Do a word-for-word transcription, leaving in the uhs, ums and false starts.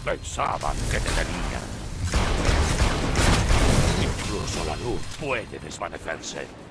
Pensaban que te tenían. Incluso la luz puede desvanecerse.